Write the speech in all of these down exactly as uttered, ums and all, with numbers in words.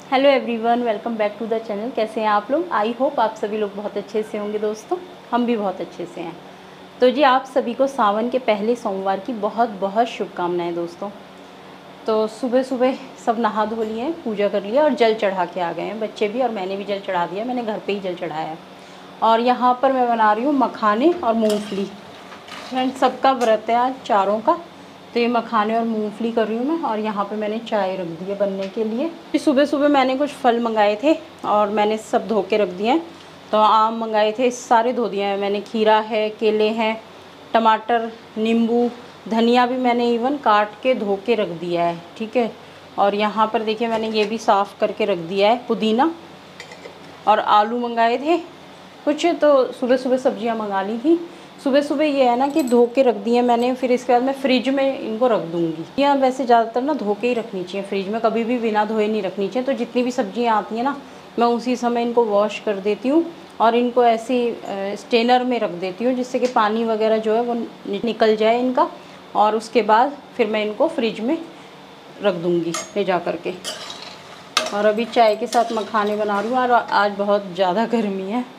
Hello everyone, welcome back to the channel. कैसे हैं आप लोग? आई होप आप सभी लोग बहुत अच्छे से होंगे दोस्तों। हम भी बहुत अच्छे से हैं। तो जी, आप सभी को सावन के पहले सोमवार की बहुत बहुत शुभकामनाएं दोस्तों। तो सुबह सुबह सब नहा धो लिए हैं, पूजा कर लिया और जल चढ़ा के आ गए हैं बच्चे भी, और मैंने भी जल चढ़ा दिया। मैंने घर पे ही जल चढ़ाया है। और यहाँ पर मैं बना रही हूँ मखाने और मूँगफली। फ्रेंड, सबका व्रत है आज, चारों का। तो ये मखाने और मूंगफली कर रही हूँ मैं। और यहाँ पे मैंने चाय रख दी है बनने के लिए। सुबह सुबह मैंने कुछ फल मंगाए थे और मैंने सब धो के रख दिए हैं। तो आम मंगाए थे, सारे धो दिए हैं मैंने। खीरा है, केले हैं, टमाटर, नींबू, धनिया भी मैंने इवन काट के धो के रख दिया है। ठीक है। और यहाँ पर देखिए, मैंने ये भी साफ़ करके रख दिया है, पुदीना। और आलू मंगाए थे कुछ, तो सुबह सुबह सब्जियाँ मंगा ली थी। सुबह सुबह ये है ना कि धो के रख दिए मैंने, फिर इसके बाद मैं फ्रिज में इनको रख दूँगी। या वैसे ज़्यादातर ना धो के ही रखनी चाहिए फ्रिज में, कभी भी बिना धोए नहीं रखनी चाहिए। तो जितनी भी सब्जियाँ आती हैं ना, मैं उसी समय इनको वॉश कर देती हूँ और इनको ऐसे स्टेनर में रख देती हूँ, जिससे कि पानी वगैरह जो है वो निकल जाए इनका। और उसके बाद फिर मैं इनको फ्रिज में रख दूँगी ले जा कर के। और अभी चाय के साथ मखाने बना रही हूँ। और आज बहुत ज़्यादा गर्मी है।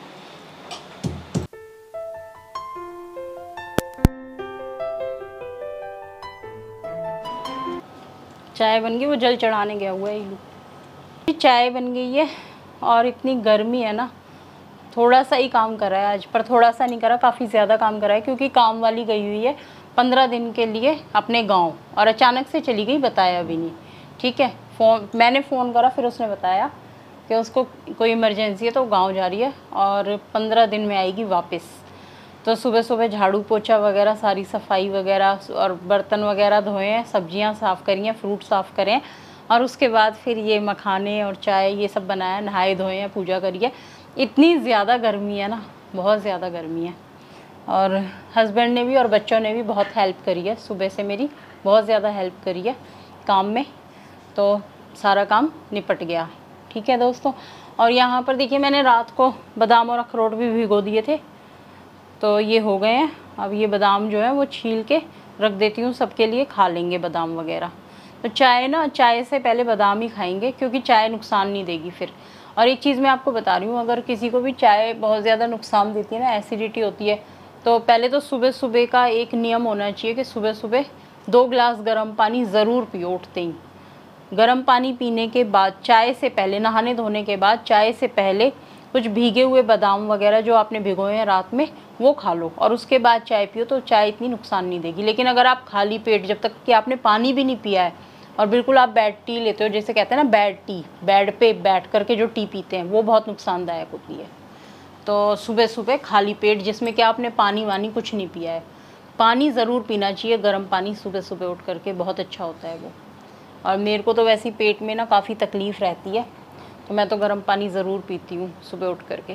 चाय बन गई, वो जल चढ़ाने गया हुआ है ये। चाय बन गई है। और इतनी गर्मी है ना, थोड़ा सा ही काम करा है आज, पर थोड़ा सा नहीं करा, काफ़ी ज़्यादा काम करा है। क्योंकि काम वाली गई हुई है पंद्रह दिन के लिए अपने गांव, और अचानक से चली गई, बताया भी नहीं। ठीक है। फ़ोन मैंने फ़ोन करा, फिर उसने बताया कि उसको कोई इमरजेंसी है तो गाँव जा रही है और पंद्रह दिन में आएगी वापस। तो सुबह सुबह झाड़ू पोछा वगैरह, सारी सफाई वगैरह और बर्तन वगैरह धोए हैं, सब्जियां साफ़ करी हैं, फ्रूट साफ़ करें। और उसके बाद फिर ये मखाने और चाय ये सब बनाया, नहाए धोए हैं, पूजा करिए। इतनी ज़्यादा गर्मी है ना, बहुत ज़्यादा गर्मी है। और हस्बैंड ने भी और बच्चों ने भी बहुत हेल्प करी है सुबह से, मेरी बहुत ज़्यादा हेल्प करी है काम में। तो सारा काम निपट गया। ठीक है दोस्तों। और यहाँ पर देखिए, मैंने रात को बादाम और अखरोट भी भिगो दिए थे, तो ये हो गए हैं। अब ये बादाम जो है वो छील के रख देती हूँ, सबके लिए खा लेंगे बादाम वगैरह। तो चाय ना, चाय से पहले बादाम ही खाएंगे, क्योंकि चाय नुकसान नहीं देगी फिर। और एक चीज़ मैं आपको बता रही हूँ, अगर किसी को भी चाय बहुत ज़्यादा नुकसान देती है ना, एसिडिटी होती है, तो पहले तो सुबह सुबह का एक नियम होना चाहिए कि सुबह सुबह दो गिलास गर्म पानी ज़रूर पियो उठते ही। गर्म पानी पीने के बाद, चाय से पहले, नहाने धोने के बाद, चाय से पहले कुछ भीगे हुए बादाम वगैरह जो आपने भिगोए हैं रात में, वो खा लो और उसके बाद चाय पियो। तो चाय इतनी नुकसान नहीं देगी। लेकिन अगर आप खाली पेट, जब तक कि आपने पानी भी नहीं पिया है, और बिल्कुल आप बेड टी लेते हो, जैसे कहते हैं ना बेड टी, बेड पे बैठ करके जो टी पीते हैं, वो बहुत नुकसानदायक होती है। तो सुबह सुबह खाली पेट, जिसमें कि आपने पानी वानी कुछ नहीं पिया है, पानी ज़रूर पीना चाहिए, गर्म पानी सुबह सुबह उठ करके, बहुत अच्छा होता है वो। और मेरे को तो वैसे ही पेट में ना काफ़ी तकलीफ़ रहती है, तो मैं तो गर्म पानी ज़रूर पीती हूँ सुबह उठ करके।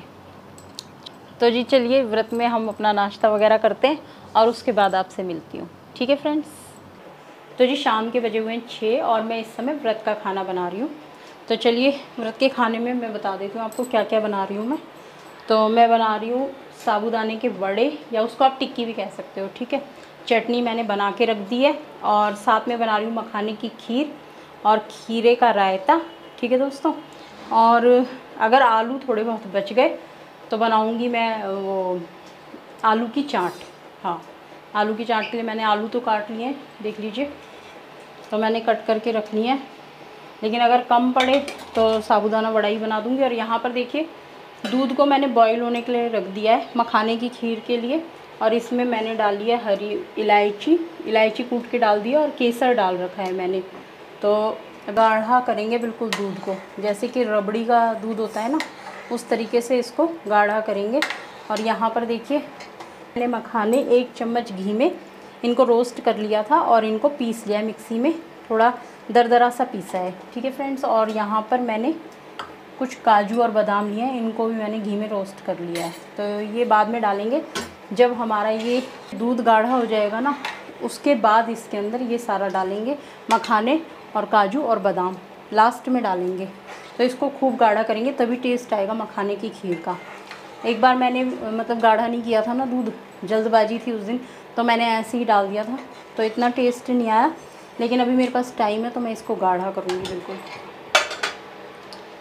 तो जी चलिए, व्रत में हम अपना नाश्ता वगैरह करते हैं और उसके बाद आपसे मिलती हूँ। ठीक है फ्रेंड्स। तो जी शाम के बजे हुए हैं छः और मैं इस समय व्रत का खाना बना रही हूँ। तो चलिए, व्रत के खाने में मैं बता देती हूँ आपको क्या क्या बना रही हूँ मैं। तो मैं बना रही हूँ साबूदाने के वड़े, या उसको आप टिक्की भी कह सकते हो। ठीक है। चटनी मैंने बना के रख दी है, और साथ में बना रही हूँ मखाने की खीर और खीरे का रायता। ठीक है दोस्तों। और अगर आलू थोड़े बहुत बच गए तो बनाऊंगी मैं वो आलू की चाट। हाँ, आलू की चाट के लिए मैंने आलू तो काट लिए हैं, देख लीजिए। तो मैंने कट करके रख ली है। लेकिन अगर कम पड़े तो साबूदाना वड़ा ही बना दूंगी। और यहाँ पर देखिए, दूध को मैंने बॉईल होने के लिए रख दिया है मखाने की खीर के लिए। और इसमें मैंने डाल दिया हरी इलायची, इलायची कूट के डाल दिया, और केसर डाल रखा है मैंने। तो गाढ़ा करेंगे बिल्कुल दूध को, जैसे कि रबड़ी का दूध होता है ना, उस तरीके से इसको गाढ़ा करेंगे। और यहाँ पर देखिए, मैंने मखाने एक चम्मच घी में इनको रोस्ट कर लिया था और इनको पीस लिया मिक्सी में, थोड़ा दरदरा सा पीसा है। ठीक है फ्रेंड्स। और यहाँ पर मैंने कुछ काजू और बादाम लिए हैं, इनको भी मैंने घी में रोस्ट कर लिया है। तो ये बाद में डालेंगे, जब हमारा ये दूध गाढ़ा हो जाएगा ना, उसके बाद इसके अंदर ये सारा डालेंगे, मखाने और काजू और बादाम लास्ट में डालेंगे। तो इसको खूब गाढ़ा करेंगे, तभी टेस्ट आएगा मखाने की खीर का। एक बार मैंने मतलब गाढ़ा नहीं किया था ना दूध, जल्दबाजी थी उस दिन, तो मैंने ऐसे ही डाल दिया था, तो इतना टेस्ट नहीं आया। लेकिन अभी मेरे पास टाइम है तो मैं इसको गाढ़ा करूँगी बिल्कुल।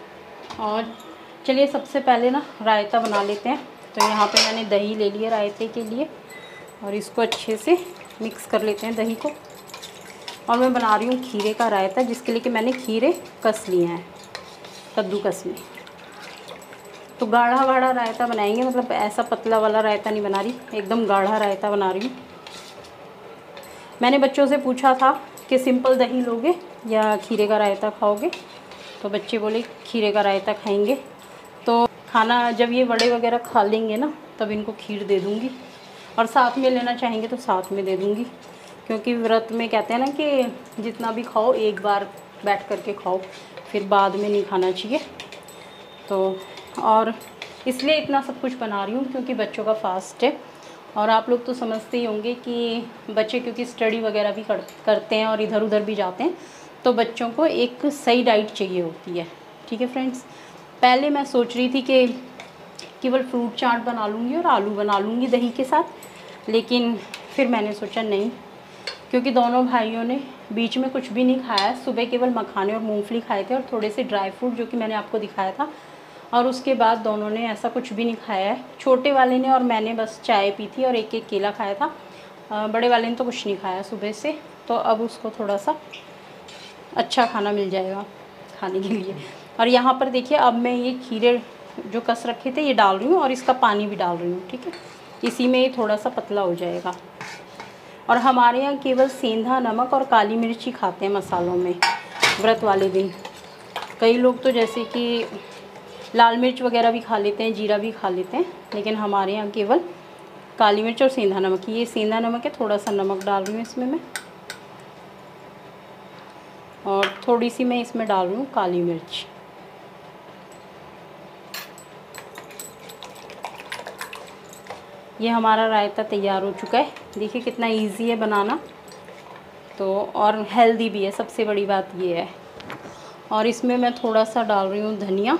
और चलिए सबसे पहले ना रायता बना लेते हैं। तो यहाँ पे मैंने दही ले लिया रायते के लिए और इसको अच्छे से मिक्स कर लेते हैं दही को। और मैं बना रही हूँ खीरे का रायता, जिसके लिए कि मैंने खीरे कस लिए हैं कद्दूकस में। तो गाढ़ा गाढ़ा रायता बनाएंगे, मतलब ऐसा पतला वाला रायता नहीं बना रही, एकदम गाढ़ा रायता बना रही हूँ। मैंने बच्चों से पूछा था कि सिंपल दही लोगे या खीरे का रायता खाओगे, तो बच्चे बोले खीरे का रायता खाएंगे। तो खाना जब ये वड़े वगैरह खा लेंगे ना, तब इनको खीर दे दूँगी, और साथ में लेना चाहेंगे तो साथ में दे दूँगी, क्योंकि व्रत में कहते हैं ना कि जितना भी खाओ एक बार बैठ कर के खाओ, फिर बाद में नहीं खाना चाहिए। तो और इसलिए इतना सब कुछ बना रही हूँ क्योंकि बच्चों का फास्ट है। और आप लोग तो समझते ही होंगे कि बच्चे क्योंकि स्टडी वगैरह भी कर, करते हैं और इधर उधर भी जाते हैं, तो बच्चों को एक सही डाइट चाहिए होती है। ठीक है फ्रेंड्स, पहले मैं सोच रही थी कि केवल फ्रूट चाट बना लूँगी और आलू बना लूँगी दही के साथ, लेकिन फिर मैंने सोचा नहीं, क्योंकि दोनों भाइयों ने बीच में कुछ भी नहीं खाया। सुबह केवल मखाने और मूंगफली खाए थे और थोड़े से ड्राई फ्रूट जो कि मैंने आपको दिखाया था, और उसके बाद दोनों ने ऐसा कुछ भी नहीं खाया है। छोटे वाले ने और मैंने बस चाय पी थी और एक एक केला खाया था। बड़े वाले ने तो कुछ नहीं खाया सुबह से, तो अब उसको थोड़ा सा अच्छा खाना मिल जाएगा खाने के लिए। और यहाँ पर देखिए अब मैं ये खीरे जो कस रखे थे ये डाल रही हूँ और इसका पानी भी डाल रही हूँ। ठीक है, इसी में ये थोड़ा सा पतला हो जाएगा। और हमारे यहाँ केवल सेंधा नमक और काली मिर्ची खाते हैं मसालों में व्रत वाले दिन। कई लोग तो जैसे कि लाल मिर्च वगैरह भी खा लेते हैं, जीरा भी खा लेते हैं, लेकिन हमारे यहाँ केवल काली मिर्च और सेंधा नमक। ये सेंधा नमक है, थोड़ा सा नमक डाल रही हूँ इसमें मैं, और थोड़ी सी मैं इसमें डाल रही हूँ काली मिर्च। ये हमारा रायता तैयार हो चुका है। देखिए कितना इजी है बनाना, तो और हेल्दी भी है, सबसे बड़ी बात ये है। और इसमें मैं थोड़ा सा डाल रही हूँ धनिया।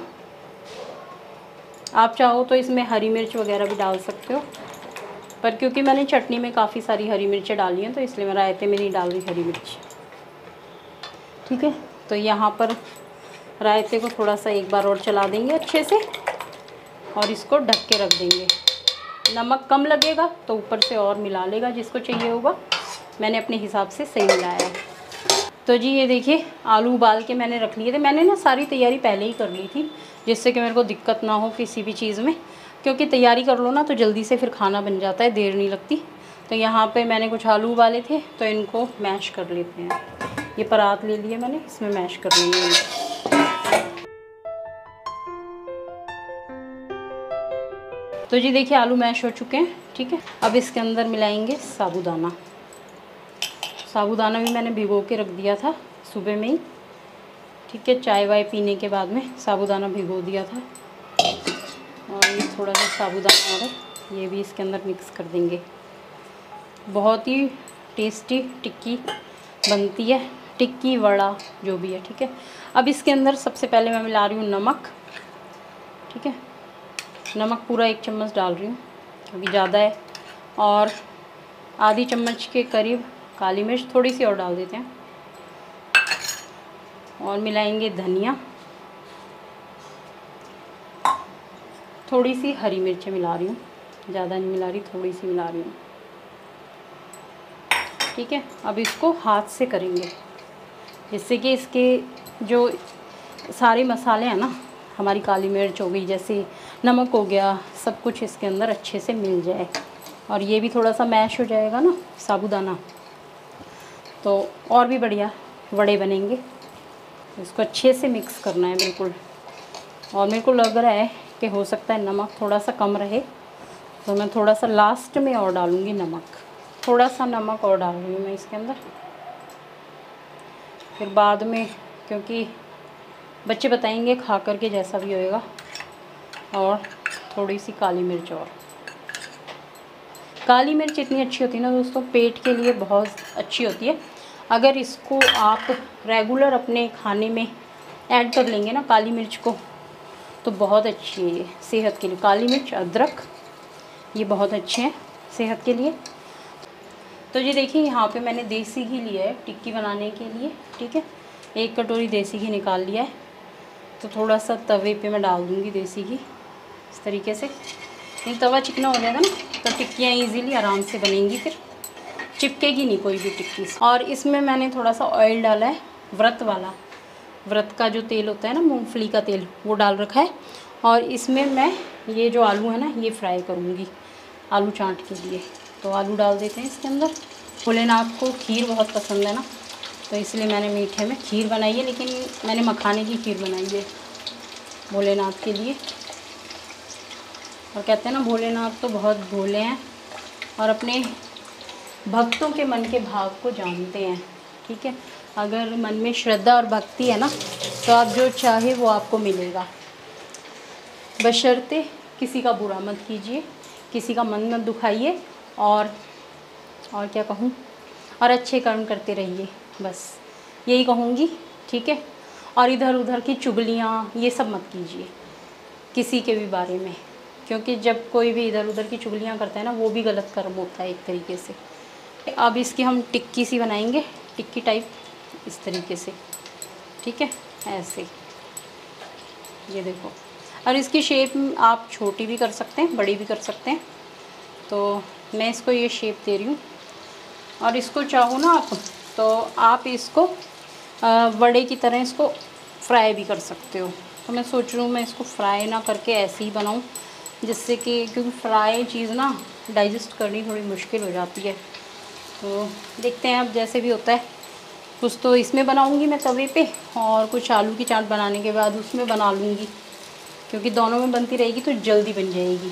आप चाहो तो इसमें हरी मिर्च वगैरह भी डाल सकते हो, पर क्योंकि मैंने चटनी में काफ़ी सारी हरी मिर्चें डाली हैं, तो इसलिए मैं रायते में नहीं डाल रही हरी मिर्च। ठीक है, तो यहाँ पर रायते को थोड़ा सा एक बार और चला देंगे अच्छे से, और इसको ढक के रख देंगे। नमक कम लगेगा तो ऊपर से और मिला लेगा जिसको चाहिए होगा। मैंने अपने हिसाब से सही मिलाया है। तो जी ये देखिए आलू उबाल के मैंने रख लिए थे। मैंने ना सारी तैयारी पहले ही कर ली थी, जिससे कि मेरे को दिक्कत ना हो किसी भी चीज़ में, क्योंकि तैयारी कर लो ना तो जल्दी से फिर खाना बन जाता है, देर नहीं लगती। तो यहाँ पे मैंने कुछ आलू उबाले थे, तो इनको मैश कर लेते हैं। ये परात ले लिए मैंने, इसमें मैश कर लेंगे। तो जी देखिए आलू मैश हो चुके हैं। ठीक है, अब इसके अंदर मिलाएंगे साबूदाना। साबूदाना भी मैंने भिगो के रख दिया था सुबह में ही। ठीक है, चाय वाय पीने के बाद में साबूदाना भिगो दिया था। और ये थोड़ा सा साबूदाना और है, ये भी इसके अंदर मिक्स कर देंगे। बहुत ही टेस्टी टिक्की बनती है, टिक्की वड़ा जो भी है। ठीक है, अब इसके अंदर सबसे पहले मैं मिला रही हूँ नमक। ठीक है, नमक पूरा एक चम्मच डाल रही हूँ क्योंकि ज़्यादा है, और आधी चम्मच के करीब काली मिर्च, थोड़ी सी और डाल देते हैं। और मिलाएंगे धनिया, थोड़ी सी हरी मिर्चें मिला रही हूँ, ज़्यादा नहीं मिला रही, थोड़ी सी मिला रही हूँ। ठीक है, अब इसको हाथ से करेंगे, जिससे कि इसके जो सारे मसाले हैं ना, हमारी काली मिर्च हो गई, जैसे नमक हो गया, सब कुछ इसके अंदर अच्छे से मिल जाए। और ये भी थोड़ा सा मैश हो जाएगा ना साबूदाना, तो और भी बढ़िया वड़े बनेंगे। इसको अच्छे से मिक्स करना है बिल्कुल। और मेरे को लग रहा है कि हो सकता है नमक थोड़ा सा कम रहे, तो मैं थोड़ा सा लास्ट में और डालूँगी नमक। थोड़ा सा नमक और डाल रही हूँ मैं इसके अंदर, फिर बाद में, क्योंकि बच्चे बताएंगे खा कर के जैसा भी होएगा। और थोड़ी सी काली मिर्च, और काली मिर्च इतनी अच्छी होती है ना दोस्तों, पेट के लिए बहुत अच्छी होती है। अगर इसको आप रेगुलर अपने खाने में ऐड कर लेंगे ना काली मिर्च को, तो बहुत अच्छी है सेहत के लिए। काली मिर्च, अदरक, ये बहुत अच्छे हैं सेहत के लिए। तो ये देखिए यहाँ पे मैंने देसी घी लिया है टिक्की बनाने के लिए। ठीक है, एक कटोरी देसी घी निकाल लिया है। तो थोड़ा सा तवे पे मैं डाल दूँगी देसी घी इस तरीके से। नहीं तवा चिकना हो जाएगा ना तो टिक्कियाँ ईज़िली आराम से बनेंगी, फिर चिपकेगी नहीं कोई भी टिक्की। और इसमें मैंने थोड़ा सा ऑयल डाला है, व्रत वाला, व्रत का जो तेल होता है ना, मूंगफली का तेल, वो डाल रखा है। और इसमें मैं ये जो आलू है ना ये फ्राई करूँगी आलू चाट के लिए। तो आलू डाल देते हैं इसके अंदर। भोलेनाथ को खीर बहुत पसंद है ना, तो इसलिए मैंने मीठे में खीर बनाई है, लेकिन मैंने मखाने की खीर बनाई है भोलेनाथ के लिए। और कहते हैं ना भोलेनाथ तो बहुत भोले हैं और अपने भक्तों के मन के भाव को जानते हैं। ठीक है, अगर मन में श्रद्धा और भक्ति है ना तो आप जो चाहे वो आपको मिलेगा, बशर्ते किसी का बुरा मत कीजिए, किसी का मन मत दुखाइए, और और क्या कहूँ, और अच्छे कर्म करते रहिए, बस यही कहूँगी। ठीक है, और इधर उधर की चुगलियाँ ये सब मत कीजिए किसी के भी बारे में, क्योंकि जब कोई भी इधर उधर की चुगलियाँ करता है ना वो भी गलत कर्म होता है एक तरीके से। अब इसकी हम टिक्की सी बनाएंगे, टिक्की टाइप, इस तरीके से। ठीक है, ऐसे ये देखो। और इसकी शेप आप छोटी भी कर सकते हैं, बड़ी भी कर सकते हैं। तो मैं इसको ये शेप दे रही हूँ। और इसको चाहो ना आप तो आप इसको वड़े की तरह इसको फ्राई भी कर सकते हो। तो मैं सोच रही हूँ मैं इसको फ्राई ना करके ऐसे ही बनाऊँ, जिससे कि, क्योंकि फ्राई चीज़ ना डाइजेस्ट करनी थोड़ी मुश्किल हो जाती है। तो देखते हैं अब जैसे भी होता है। कुछ तो इसमें बनाऊंगी मैं तवे पे, और कुछ आलू की चाट बनाने के बाद उसमें बना लूँगी, क्योंकि दोनों में बनती रहेगी तो जल्दी बन जाएगी।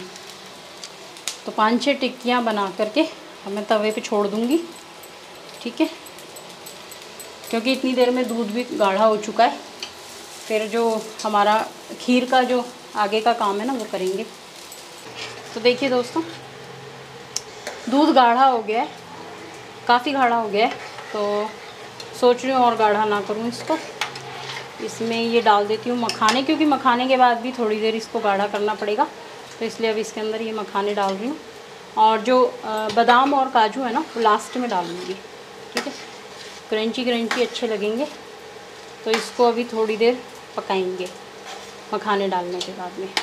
तो पाँच छः टिक्कियाँ बना करके अब मैं तवे पे छोड़ दूँगी। ठीक है, क्योंकि इतनी देर में दूध भी गाढ़ा हो चुका है। फिर जो हमारा खीर का जो आगे का काम है ना वो करेंगे। तो देखिए दोस्तों, दूध गाढ़ा हो गया है, काफ़ी गाढ़ा हो गया है। तो सोच रही हूँ और गाढ़ा ना करूँ इसको। इसमें ये डाल देती हूँ मखाने, क्योंकि मखाने के बाद भी थोड़ी देर इसको गाढ़ा करना पड़ेगा, तो इसलिए अब इसके अंदर ये मखाने डाल रही हूँ। और जो बादाम और काजू है ना वो लास्ट में डालूँगी। ठीक है, क्रंची क्रंची अच्छे लगेंगे। तो इसको अभी थोड़ी देर पकाएंगे मखाने डालने के बाद में।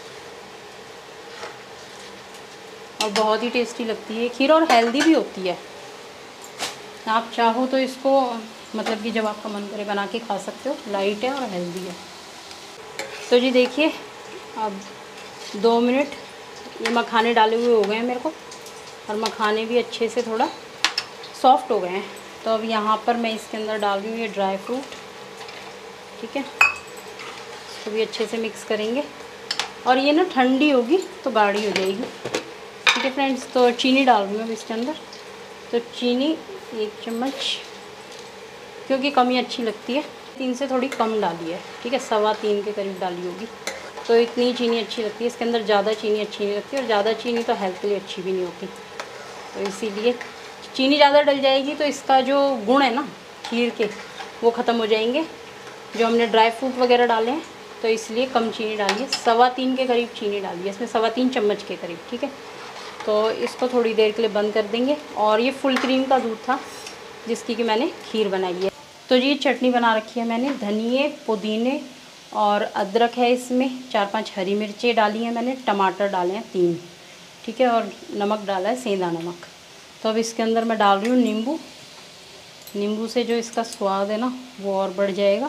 और बहुत ही टेस्टी लगती है खीर, और हेल्दी भी होती है। आप चाहो तो इसको, मतलब कि जब आपका मन करे बना के खा सकते हो। लाइट है और हेल्दी है। तो जी देखिए, अब दो मिनट ये मखाने डाले हुए हो गए हैं मेरे को, और मखाने भी अच्छे से थोड़ा सॉफ्ट हो गए हैं। तो अब यहाँ पर मैं इसके अंदर डाल रही हूँ ये ड्राई फ्रूट। ठीक है, इसको भी अच्छे से मिक्स करेंगे। और ये ना ठंडी होगी तो गाढ़ी हो जाएगी। ठीक है फ्रेंड्स, तो चीनी डाल रही हूँ अब इसके अंदर। तो चीनी एक चम्मच, क्योंकि कम ही अच्छी लगती है, तीन से थोड़ी कम डाली है। ठीक है, सवा तीन के करीब डाली होगी, तो इतनी चीनी अच्छी लगती है। इसके अंदर ज़्यादा चीनी अच्छी नहीं लगती, और ज़्यादा चीनी तो हेल्थ के लिए अच्छी भी नहीं होती। तो इसीलिए चीनी ज़्यादा डल जाएगी तो इसका जो गुण है ना खीर के, वो ख़त्म हो जाएंगे, जो हमने ड्राई फ्रूट वगैरह डाले हैं। तो इसलिए कम चीनी डालिए, सवा तीन के करीब चीनी डालिए इसमें, सवा तीन चम्मच के करीब। ठीक है, तो इसको थोड़ी देर के लिए बंद कर देंगे। और ये फुल क्रीम का दूध था जिसकी कि मैंने खीर बनाई है। तो जी चटनी बना रखी है मैंने, धनिए, पुदीने और अदरक है इसमें, चार पांच हरी मिर्चें डाली हैं मैंने, टमाटर डाले हैं तीन। ठीक है, और नमक डाला है, सेंधा नमक। तो अब इसके अंदर मैं डाल रही हूँ नींबू। नींबू से जो इसका स्वाद है ना वो और बढ़ जाएगा।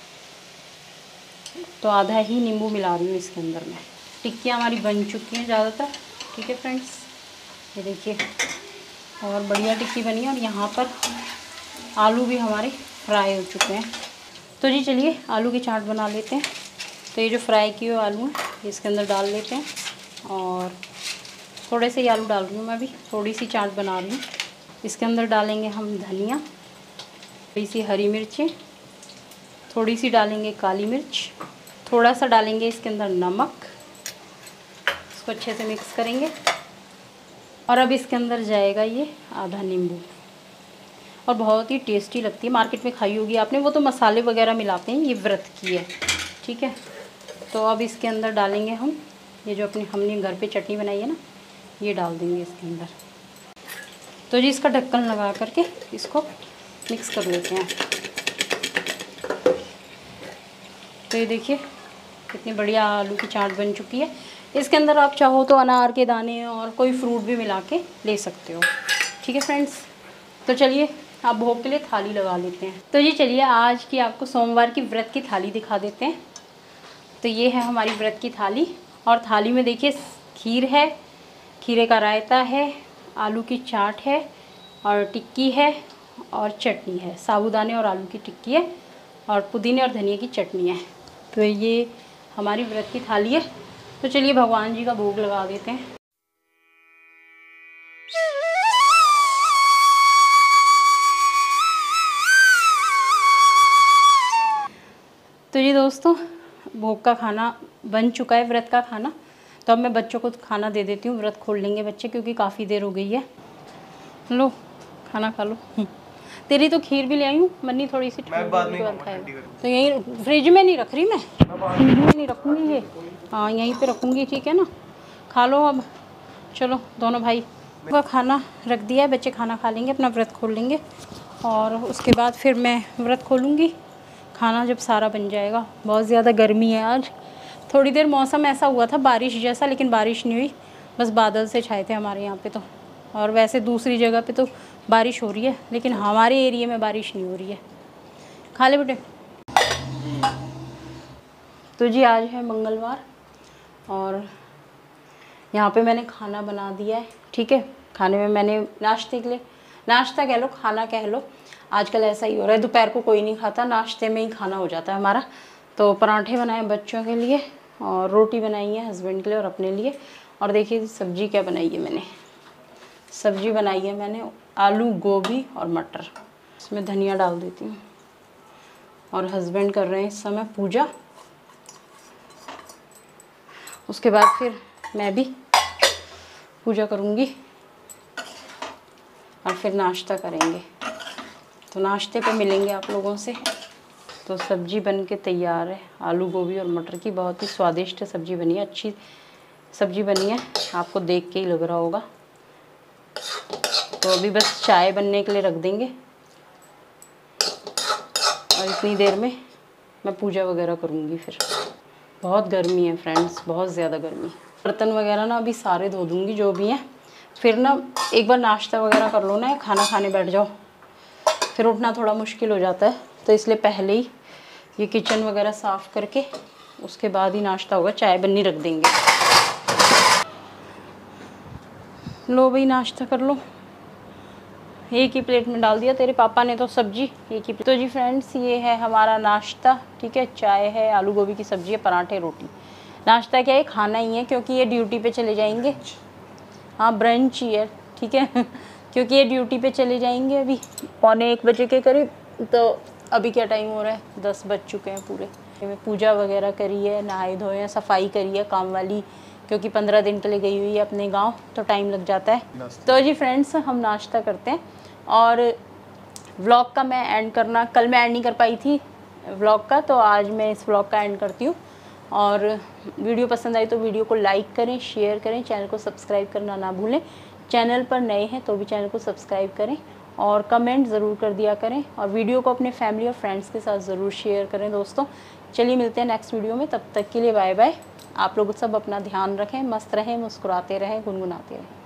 तो आधा ही नींबू मिला रही हूँ इसके अंदर मैं। टिक्कियाँ हमारी बन चुकी हैं ज़्यादातर। ठीक है फ्रेंड्स, ये देखिए, और बढ़िया टिक्की बनी है। और यहाँ पर आलू भी हमारे फ्राई हो चुके हैं। तो जी चलिए आलू की चाट बना लेते हैं। तो ये जो फ्राई किए हुए आलू हैं इसके अंदर डाल लेते हैं, और थोड़े से ही आलू डाल रही हूँ मैं अभी, थोड़ी सी चाट बना रही हूँ। इसके अंदर डालेंगे हम धनिया, थोड़ी सी हरी मिर्चें, थोड़ी सी डालेंगे काली मिर्च, थोड़ा सा डालेंगे इसके अंदर नमक। इसको अच्छे से मिक्स करेंगे। और अब इसके अंदर जाएगा ये आधा नींबू, और बहुत ही टेस्टी लगती है। मार्केट में खाई होगी आपने, वो तो मसाले वगैरह मिलाते हैं, ये व्रत की है। ठीक है, तो अब इसके अंदर डालेंगे हम ये जो अपनी हमने घर पे चटनी बनाई है ना, ये डाल देंगे इसके अंदर। तो जी इसका ढक्कन लगा करके इसको मिक्स कर लेते हैं। तो ये देखिए कितनी बढ़िया आलू की चाट बन चुकी है। इसके अंदर आप चाहो तो अनार के दाने और कोई फ्रूट भी मिला के ले सकते हो। ठीक है फ्रेंड्स, तो चलिए आप भोग के लिए थाली लगा लेते हैं। तो जी चलिए आज की आपको सोमवार की व्रत की थाली दिखा देते हैं। तो ये है हमारी व्रत की थाली, और थाली में देखिए खीर है, खीरे का रायता है, आलू की चाट है और टिक्की है और चटनी है, साबूदाने और आलू की टिक्की है और पुदीने और धनिया की चटनी है। तो ये हमारी व्रत की थाली है। तो चलिए भगवान जी का भोग लगा देते हैं। तो जी दोस्तों, भोग का खाना बन चुका है, व्रत का खाना। तो अब मैं बच्चों को खाना दे देती हूँ, व्रत खोल लेंगे बच्चे क्योंकि काफ़ी देर हो गई है। लो खाना खा लो। तेरी तो खीर भी ले आई हूँ, मन्नी थोड़ी सी मैं बाद में खाएगा। तो यहीं फ्रिज में नहीं रख रही, मैं फ्रिज में नहीं रखूँगी ये, हाँ यहीं पे रखूँगी। ठीक है ना, खा लो अब। चलो दोनों भाई का खाना रख दिया है, बच्चे खाना खा लेंगे, अपना व्रत खोल लेंगे और उसके बाद फिर मैं व्रत खोलूँगी खाना जब सारा बन जाएगा। बहुत ज़्यादा गर्मी है आज। थोड़ी देर मौसम ऐसा हुआ था बारिश जैसा, लेकिन बारिश नहीं हुई, बस बादल से छाए थे हमारे यहाँ पे तो। और वैसे दूसरी जगह पे तो बारिश हो रही है, लेकिन हमारे एरिया में बारिश नहीं हो रही है। खा ले बेटे। तो जी आज है मंगलवार और यहाँ पे मैंने खाना बना दिया है। ठीक है, खाने में मैंने नाश्ते के लिए, नाश्ता कह लो खाना कह लो, आजकल ऐसा ही हो रहा है, दोपहर को कोई नहीं खाता, नाश्ते में ही खाना हो जाता है हमारा। तो पराठे बनाए बच्चों के लिए और रोटी बनाई है हस्बैंड के लिए और अपने लिए। और देखिए सब्ज़ी क्या बनाई है मैंने, सब्ज़ी बनाई है मैंने आलू गोभी और मटर। इसमें धनिया डाल देती हूँ। और हस्बैंड कर रहे हैं इस समय पूजा, उसके बाद फिर मैं भी पूजा करूँगी और फिर नाश्ता करेंगे। तो नाश्ते पे मिलेंगे आप लोगों से। तो सब्ज़ी बन के तैयार है, आलू गोभी और मटर की बहुत ही स्वादिष्ट सब्ज़ी बनी है, अच्छी सब्ज़ी बनी है, आपको देख के ही लग रहा होगा। तो अभी बस चाय बनने के लिए रख देंगे और इतनी देर में मैं पूजा वगैरह करूँगी। फिर बहुत गर्मी है फ्रेंड्स, बहुत ज़्यादा गर्मी। बर्तन वगैरह ना अभी सारे धो दूँगी जो भी हैं, फिर ना एक बार नाश्ता वगैरह कर लो ना, खाना खाने बैठ जाओ, फिर उठना थोड़ा मुश्किल हो जाता है। तो इसलिए पहले ही ये किचन वगैरह साफ़ करके उसके बाद ही नाश्ता होगा, चाय बननी रख देंगे। लो भाई नाश्ता कर लो। एक ही प्लेट में डाल दिया तेरे पापा ने तो सब्जी एक ही। तो जी फ्रेंड्स ये है हमारा नाश्ता। ठीक है, चाय है, आलू गोभी की सब्ज़ी है, पराठे रोटी। नाश्ता क्या है, खाना ही है क्योंकि ये ड्यूटी पे चले जाएंगे। हाँ ब्रंच ही है, ठीक है क्योंकि ये ड्यूटी पे चले जाएंगे अभी पौने एक बजे के करीब। तो अभी क्या टाइम हो रहा है, दस बज चुके हैं पूरे। पूजा वगैरह करी है, नहाए धोए हैं, सफाई करी है काम वाली, क्योंकि पंद्रह दिन के लिए गई हुई है अपने गांव, तो टाइम लग जाता है। तो जी फ्रेंड्स हम नाश्ता करते हैं और व्लॉग का मैं एंड करना, कल मैं एंड नहीं कर पाई थी व्लॉग का, तो आज मैं इस व्लॉग का एंड करती हूँ। और वीडियो पसंद आई तो वीडियो को लाइक करें, शेयर करें, चैनल को सब्सक्राइब करना ना भूलें। चैनल पर नए हैं तो भी चैनल को सब्सक्राइब करें और कमेंट ज़रूर कर दिया करें और वीडियो को अपने फैमिली और फ्रेंड्स के साथ ज़रूर शेयर करें दोस्तों। चलिए मिलते हैं नेक्स्ट वीडियो में, तब तक के लिए बाय बाय। आप लोग सब अपना ध्यान रखें, मस्त रहें, मुस्कुराते रहें, गुनगुनाते रहें।